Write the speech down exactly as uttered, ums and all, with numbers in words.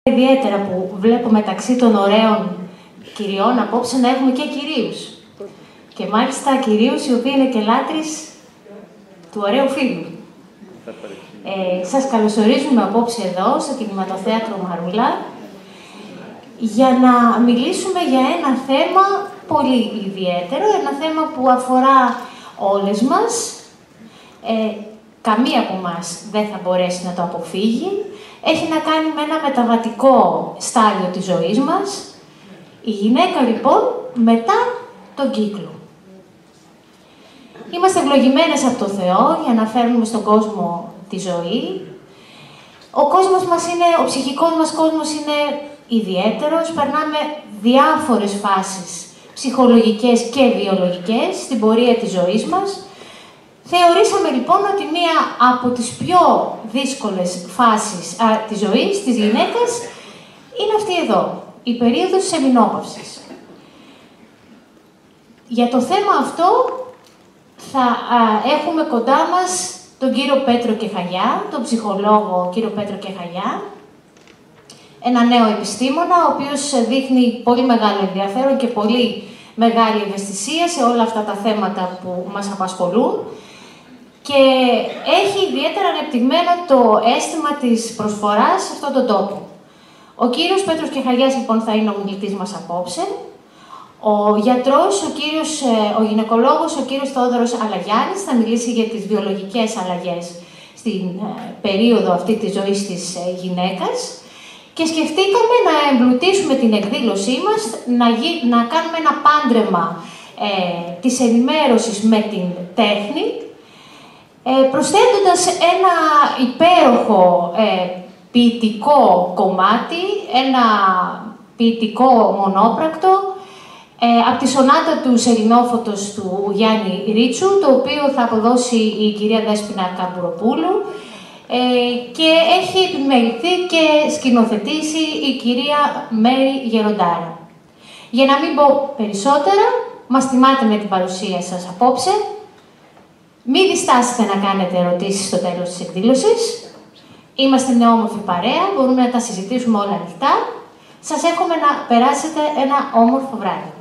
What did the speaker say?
Ιδιαίτερα που βλέπω μεταξύ των ωραίων κυριών απόψε να έχουμε και κυρίους. Και μάλιστα κυρίους οι οποίοι είναι και λάτρεις του ωραίου φίλου. Ε, σας καλωσορίζουμε απόψε εδώ, στο Κινηματοθέατρο Μαρούλα, για να μιλήσουμε για ένα θέμα πολύ ιδιαίτερο, ένα θέμα που αφορά όλες μας. Ε, καμία από μας δεν θα μπορέσει να το αποφύγει. Έχει να κάνει με ένα μεταβατικό στάδιο της ζωής μας. Η γυναίκα, λοιπόν, μετά τον κύκλο. Είμαστε ευλογημένες από το Θεό για να φέρνουμε στον κόσμο τη ζωή. Ο κόσμος μας είναι, ο ψυχικός μας κόσμος είναι ιδιαίτερος. Περνάμε διάφορες φάσεις ψυχολογικές και βιολογικές στην πορεία της ζωής μας. Θεωρήσαμε λοιπόν ότι μία από τις πιο δύσκολες φάσεις α, της ζωής, της γυναίκας, είναι αυτή εδώ, η περίοδος της εμεινόπαυσης. Για το θέμα αυτό θα α, έχουμε κοντά μας τον κύριο Πέτρο Κεχαγιά, τον ψυχολόγο κύριο Πέτρο Κεχαγιά, ένα νέο επιστήμονα, ο οποίος δείχνει πολύ μεγάλο ενδιαφέρον και πολύ μεγάλη ευαισθησία σε όλα αυτά τα θέματα που μας απασχολούν και έχει ιδιαίτερα ανεπτυγμένο το αίσθημα της προσφοράς σε αυτόν τον τόπο. Ο κύριος Πέτρος Κεχαγιάς, λοιπόν, θα είναι ο μιλητής μας απόψε. Ο γιατρός, ο, κύριος, ο γυναικολόγος, ο κύριος Θόδωρος Αλαγιάννης, θα μιλήσει για τις βιολογικές αλλαγές στην περίοδο αυτή της ζωής της γυναίκας. Και σκεφτήκαμε να εμπλουτίσουμε την εκδήλωσή μας, να, γι... να κάνουμε ένα πάντρεμα ε, της ενημέρωσης με την τέχνη, ε, προσθέτοντας ένα υπέροχο ε, ποιητικό κομμάτι, ένα ποιητικό μονόπρακτο, ε, από τη σονάτα του Σελινόφωτος του Γιάννη Ρίτσου, το οποίο θα αποδώσει η κυρία Δέσποινα Καμπουροπούλου, Ε, και έχει επιμεληθεί και σκηνοθετήσει η κυρία Μέρη Γεροντάρα. Για να μην πω περισσότερα, μας τιμάτε με την παρουσία σας απόψε. Μην διστάσετε να κάνετε ερωτήσεις στο τέλος της εκδήλωσης. Είμαστε μια όμορφη παρέα, μπορούμε να τα συζητήσουμε όλα ανοιχτά. Σας εύχομαι να περάσετε ένα όμορφο βράδυ.